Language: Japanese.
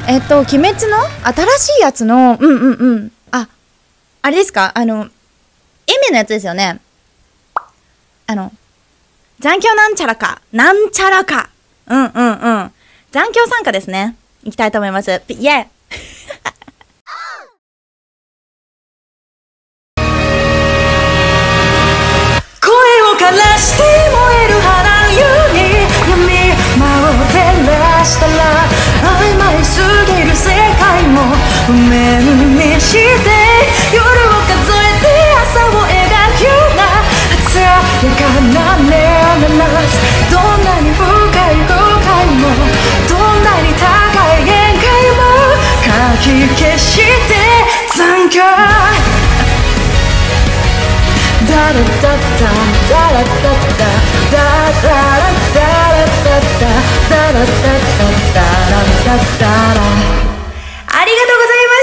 鬼滅の新しいやつの、あれですかエメのやつですよね。残響なんちゃらか。なんちゃらか。残響参加ですね。いきたいと思います。イェー声を枯らして燃える花湯に闇間を照らしたら曖昧すぎる世界も譜面にして夜を数えて朝を描くような艶やかな音を鳴らす。どんなに深い後悔もどんなに高い限界もかき消して残響。ダラダッダダラダッダダラダラダラダッダダラダッダダラダッダラ。ありがとうございます。